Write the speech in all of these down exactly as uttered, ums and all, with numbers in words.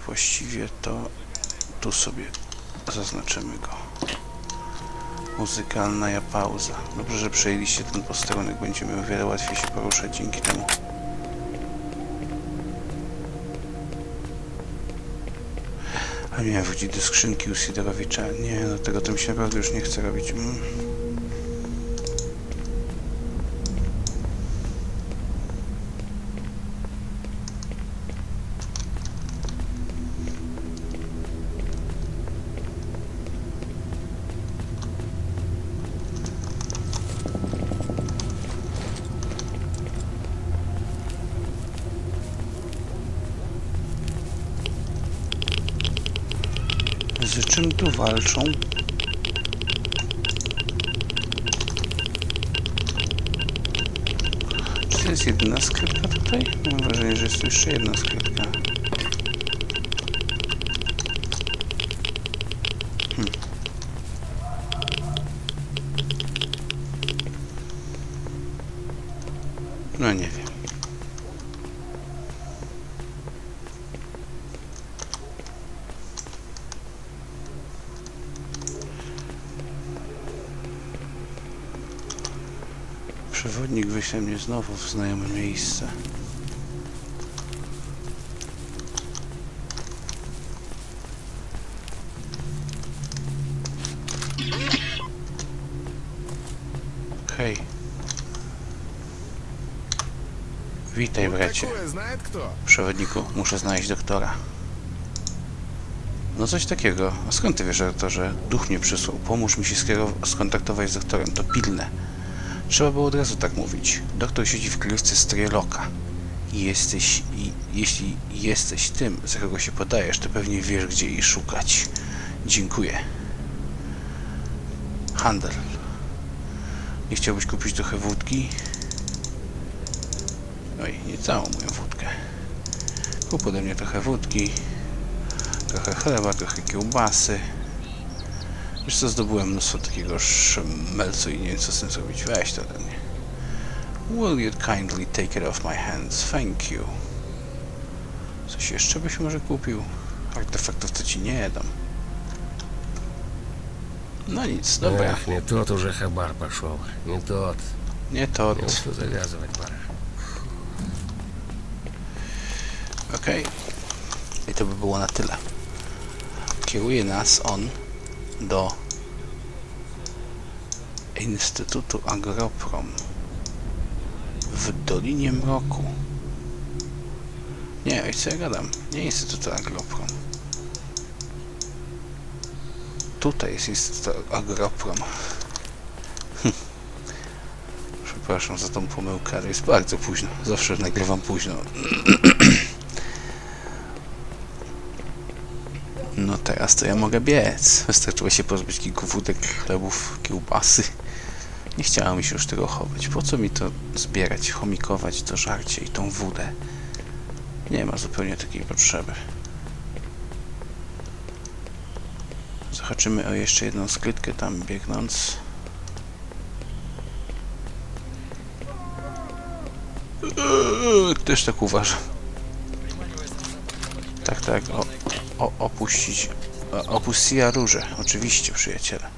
właściwie to tu sobie zaznaczymy go. Muzykalna pauza. Dobrze, że przejęliście ten posterunek. Będziemy o wiele łatwiej się poruszać dzięki temu. A miałem wrócić do skrzynki u Sidorowicza. Nie, no tego to mi się naprawdę już nie chce robić. Mm. Z czym tu walczą? Czy to jest jedyna skrytka tutaj? Mam wrażenie, że jest tu jeszcze jedna skrytka. Hmm. No nie wiem. Przewodnik wyśle mnie znowu w znajome miejsce. Hej. Witaj, bracie. Przewodniku, muszę znaleźć doktora. No coś takiego. A skąd ty wiesz, doktorze? Duch mnie przysłał. Pomóż mi się skontaktować z doktorem. To pilne. Trzeba było od razu tak mówić. Doktor siedzi w kryjówce Strelocka. I jesteś... I, jeśli jesteś tym, za kogo się podajesz, to pewnie wiesz, gdzie jej szukać. Dziękuję. Handel. Nie chciałbyś kupić trochę wódki? Oj, nie całą moją wódkę. Kup ode mnie trochę wódki. Trochę chleba, trochę kiełbasy. Wiesz co, zdobyłem mnóstwo takiego szmelcu i nie wiem co z tym zrobić. Weź to ode mnie. Will you kindly take it off my hands? Thank you. Coś jeszcze byś może kupił? Artefaktów to ci nie dam. No nic, dobra. Эх, не тот уже хабар пошел. Не тот. Nie tot. Ну что, завязывать пора. Okej. Okay. I to by było na tyle. Kieruje nas on do Instytutu Agroprom w Dolinie Mroku. Nie, oj, co ja gadam? Nie Instytutu Agroprom. Tutaj jest Instytut Agroprom. Hm. Przepraszam za tą pomyłkę, ale jest bardzo późno. Zawsze nagrywam późno. No teraz to ja mogę biec. Wystarczyło się pozbyć kilku wódek, chlebów, kiełbasy. Nie chciało mi się już tego chować. Po co mi to zbierać, chomikować to żarcie i tą wódę? Nie ma zupełnie takiej potrzeby. Zahaczymy o jeszcze jedną skrytkę tam biegnąc. Eee, też tak uważam. Tak, tak. O, o, opuścić. O, opuściła róże. Oczywiście, przyjaciele.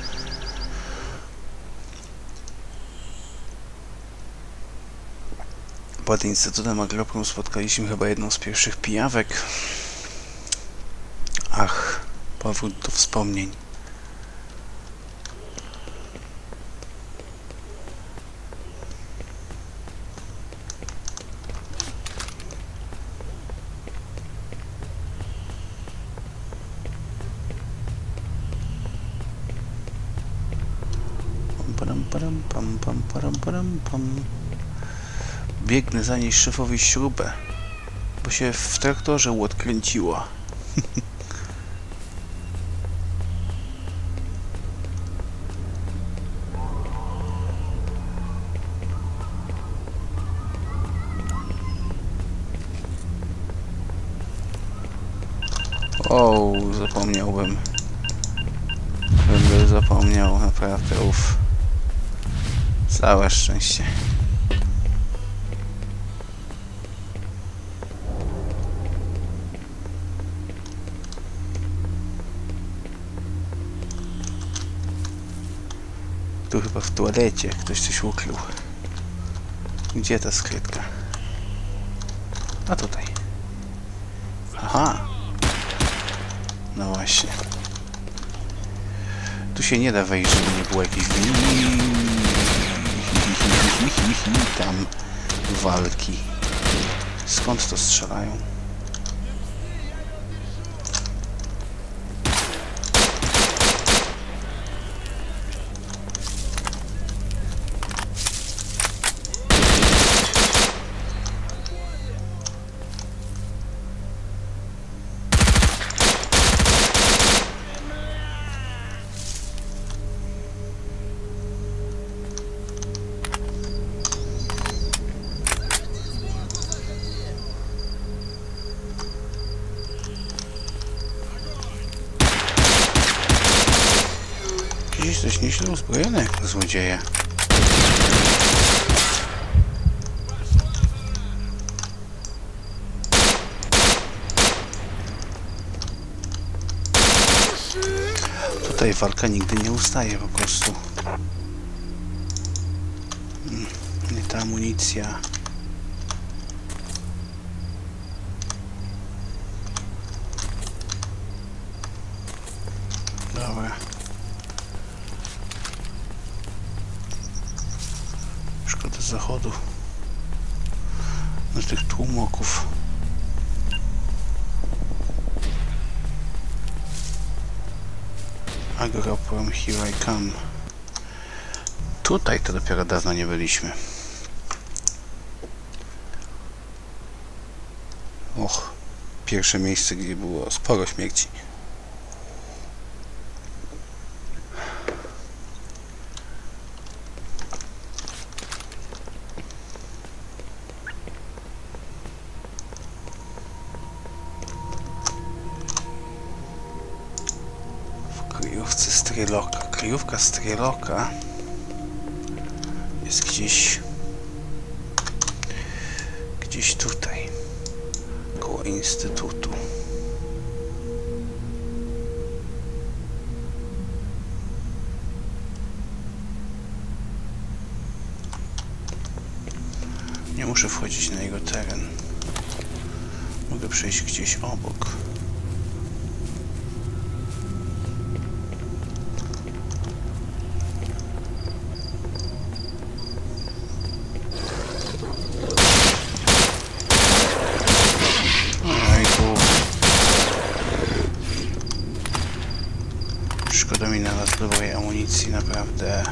Pod Instytutem Agroprom spotkaliśmy chyba jedną z pierwszych pijawek. Ach, powrót do wspomnień. Pam, pam, pam, pam, pam, pam, pam. Biegnę zanieść szefowi śrubę, bo się w traktorze odkręciła. O, zapomniałbym. Będę zapomniał, naprawdę, uff. Całe szczęście. Tu chyba w toalecie ktoś coś ukrył. Gdzie ta skrytka? A tutaj. Aha. No właśnie. Tu się nie da wejść, żeby nie było jakiejś tam walki. Skąd to strzelają? Gdzieś coś nieźle uzbrojone jak złodzieje. Tutaj walka nigdy nie ustaje po prostu. Nie ta amunicja. Dobra. Szkoda zachodu. Na tych tłumoków. Agroprom, here I come. Tutaj to dopiero dawno nie byliśmy. Och, pierwsze miejsce, gdzie było sporo śmierci. Kryjówce Strelocka. Kryjówka Strelocka jest gdzieś gdzieś tutaj koło Instytutu. Nie muszę wchodzić na jego teren. Mogę przejść gdzieś obok. Szkoda mi na rozdowej amunicji, naprawdę.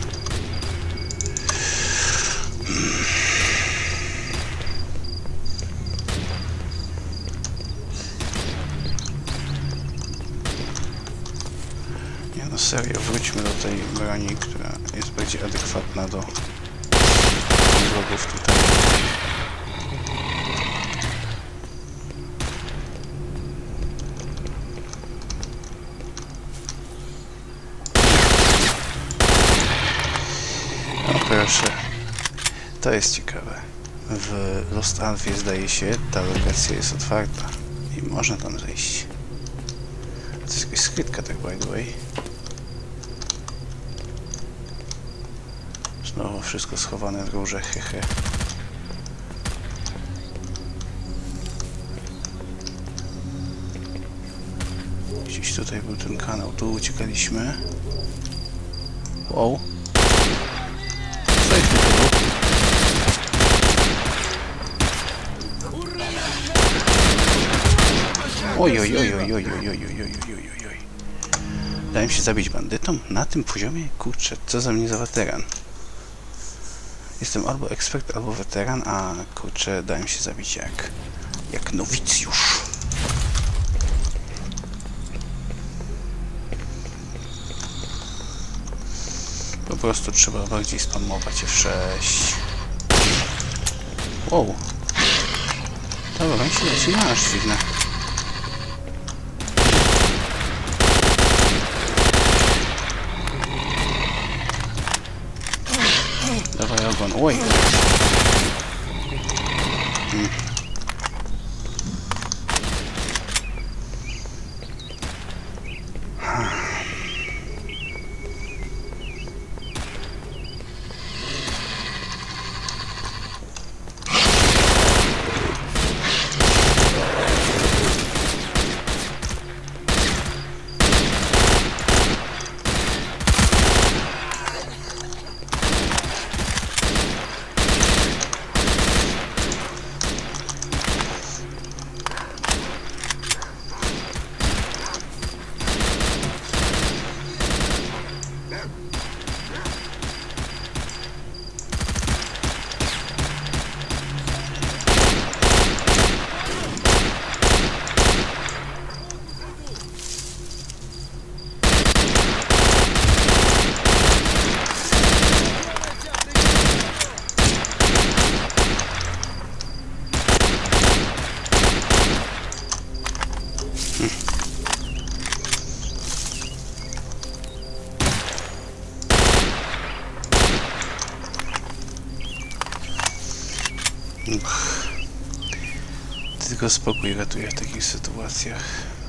Nie no, serio, wróćmy do tej broni, która jest bardziej adekwatna do wrogów tutaj. Proszę, to jest ciekawe. W Lost Alphie, zdaje się, ta lokacja jest otwarta i można tam zejść. To jest jakaś skrytka, tak by the way. Znowu wszystko schowane w górze, hehe. Gdzieś tutaj był ten kanał, tu uciekaliśmy. Wow. Oj, oj, oj, oj, oj, oj, oj, oj, oj, oj, oj. Dałem się zabić bandytom? Na tym poziomie? Kurczę, co za mnie za weteran. Jestem albo ekspert, albo weteran, a kurczę, dałem się zabić jak... jak nowicjusz. Po prostu trzeba bardziej spamować F sześć. Wow. Dobra, się leci na aż dziwne. Dawaj ogon, oj! Hmm. Tylko spokój ratuje w takich sytuacjach.